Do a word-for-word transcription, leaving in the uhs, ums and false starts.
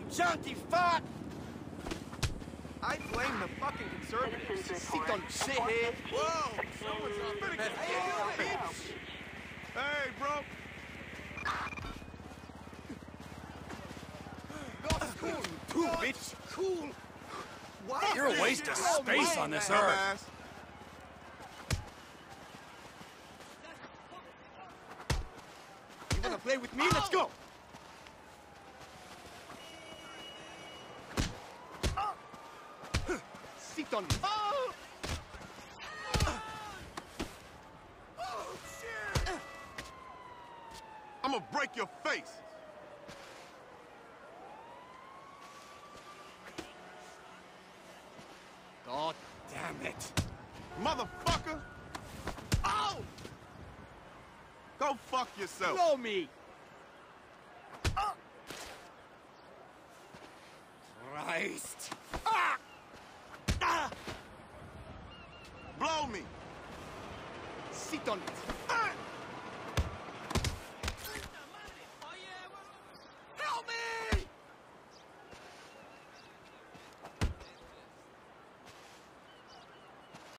chunky fuck! I blame the fucking conservatives. Sit on shithead. Whoa! Someone's up. Better get hey, bitch! Hey, bro! That's cool. Cool, bitch. Cool. What? You're a waste of space on this earth. You wanna play with me? Let's go! Sit on me. Oh! Oh, shit! I'm gonna break your face! God damn it. Motherfucker! Oh! Go fuck yourself! Blow me! Ah! Christ! Ah! Ah! Blow me! Sit on it. Ah!